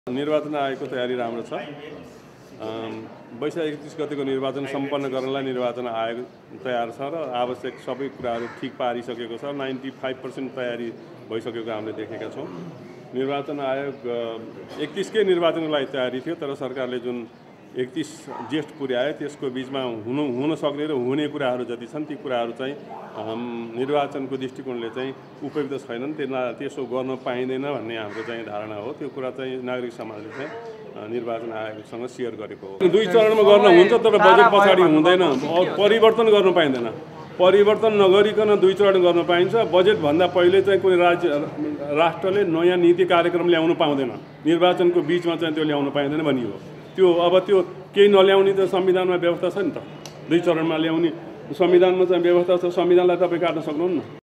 निर्वाचन आयोगको तयारी राम्रो छ। वैशाख 31 गतेको निर्वाचन सम्पन्न गर्नलाई निर्वाचन आयोग तयार छ र आवश्यक सबै कुराहरू ठीक पारिसकेको छ। 95% तयारी भइसकेको हामीले देखेका छौँ। निर्वाचन आयोग 31 कै निर्वाचनको लागि तयारी थियो, तर सरकारले जुन 31 जेठ पुर्यायो त्यसको बीचमा हुन सक्ने र हुने कुराहरू जति छन् ती कुराहरू चाहिँ निर्वाचनको दृष्टिकोणले चाहिँ उपयुक्त छैनन्, त्यसो गर्न पाइँदैन भन्ने हाम्रो चाहिँ धारणा हो। त्यो कुरा चाहिँ नागरिक समाजले चाहिँ निर्वाचन आयोगसँग सेयर गरेको हो। दुई चरणमा गर्न हुन्छ, तर बजेट पछाडि हुँदैन, परिवर्तन गर्न पाइँदैन। परिवर्तन नगरिकन दुई चरण गर्न पाइन्छ। बजेटभन्दा पहिले चाहिँ कुनै राष्ट्रले नयाँ नीति कार्यक्रम ल्याउनु पाउँदैन, निर्वाचनको बीचमा चाहिँ त्यो ल्याउनु पाइँदैन भनियो। त्यो अब त्यो केही नल्याउने त संविधानमा व्यवस्था छ नि त, दुई चरणमा ल्याउने संविधानमा चाहिँ व्यवस्था छ। संविधानलाई तपाईँ काट्न सक्नुहुन्न।